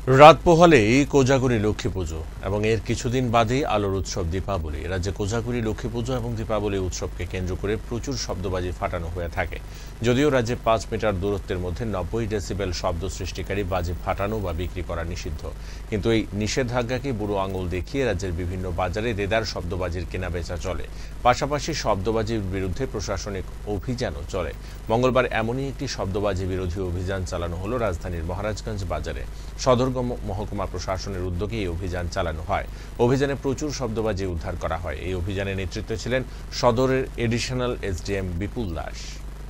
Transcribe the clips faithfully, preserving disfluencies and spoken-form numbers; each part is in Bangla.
রাত পোহালেই কোজাগরী লক্ষ্মী পুজো এবং এর কিছুদিন বাদেই আলোর উৎসব দীপাবলি। রাজ্যে কোজাগরী লক্ষ্মী পুজো এবং দীপাবলি উৎসবকে কেন্দ্র করে প্রচুর শব্দবাজি ফাটানো হয়ে থাকে। যদিও রাজ্যে পাঁচ মিটার দূরত্বের মধ্যে নব্বই ডেসিবেল শব্দ সৃষ্টিকারী বাজি ফাটানো বা বিক্রি করা নিষিদ্ধ, কিন্তু এই নিষেধাজ্ঞাকে বুড়ো আঙুল দেখিয়ে রাজ্যের বিভিন্ন বাজারে দেদার শব্দবাজির কেনাবেচা চলে। পাশাপাশি শব্দবাজির বিরুদ্ধে প্রশাসনিক অভিযানও চলে। মঙ্গলবার এমনই একটি শব্দবাজি বিরোধী অভিযান চালানো হলো রাজধানীর মহারাজগঞ্জ বাজারে। সদর মহকুমা প্রশাসনের উদ্যোগে এই অভিযান চালানো হয়। অভিযানে প্রচুর শব্দবাজি উদ্ধার করা হয়। এই অভিযানে নেতৃত্বে ছিলেন সদরের additional SDM Bipul Das.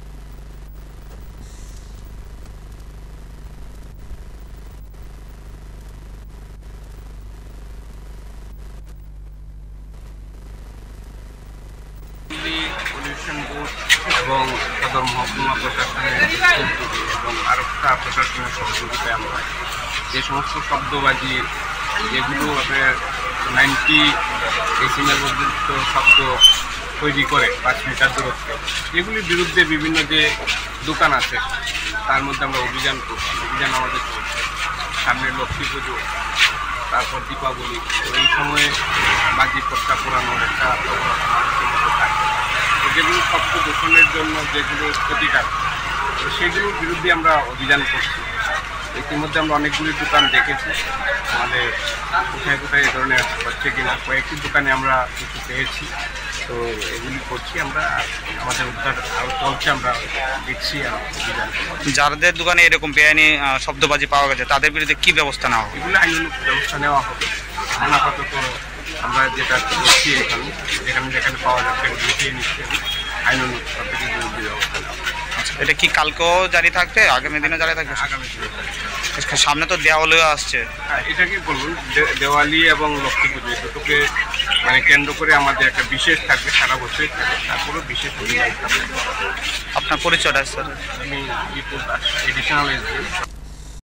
Pollution board এবং সদর মহকুমা প্রশাসনের এবং আরক্ষা প্রশাসনের সহযোগিতায় আমরা যে সমস্ত শব্দবাজি যেগুলো আপনার নাইনটি ডেসিমেল পর্যন্ত শব্দ তৈরি করে পাঁচ মিটার দূরত্বে, এগুলির বিরুদ্ধে বিভিন্ন যে দোকান আছে তার মধ্যে আমরা অভিযান করছি। অভিযান আমাদের চলছে। সামনে লক্ষ্মী পুজো, তারপর দীপাবলি, এই সময়ে বাজি পটকা পোড়ানোর একটা মানুষের মধ্যে থাকে। যেগুলো শব্দ দূষণের জন্য যেগুলো ক্ষতিকারক, সেগুলোর বিরুদ্ধে আমরা অভিযান করছি। ইতিমধ্যে আমরা অনেকগুলি দোকান দেখেছি, আমাদের কোথায় কোথায় এই ধরনের হচ্ছে কিনা কয়েকটি দোকানে আমরা কিছু পেয়েছি। তো এগুলি করছি আমরা, আমাদের উদ্ধার আরও চলছে, আমরা দেখছি অভিযান। যাদের দোকানে এরকম বেআইনি শব্দবাজি পাওয়া গেছে তাদের বিরুদ্ধে কী ব্যবস্থা নেওয়া হবে? এগুলো আইনানুগ ব্যবস্থা নেওয়া হবে। এখন আপাতত আমরা যেটা করছি এখানে যেখানে যেখানে পাওয়া যাচ্ছে লিখিয়ে নিচ্ছি, আইনানুগ সবথেকে বিরুদ্ধে ব্যবস্থা নেওয়া। এটা কি কালকেও জারি থাকবে, আগামী দিনে জারি থাকবে? আগামী দিনে সামনে তো দেওয়ালিও আসছে। হ্যাঁ, এটাকে বলুন দেওয়ালি এবং লক্ষ্মী পুজো দুটোকে মানে কেন্দ্র করে আমাদের একটা বিশেষ থাকবে, সারা বছরই থাকবে, তারপরেও বিশেষ অভিযান থাকবে। আপনার পরিচয়টা স্যার? আমি বিপুল দাস, এডিশনাল এসডিএম।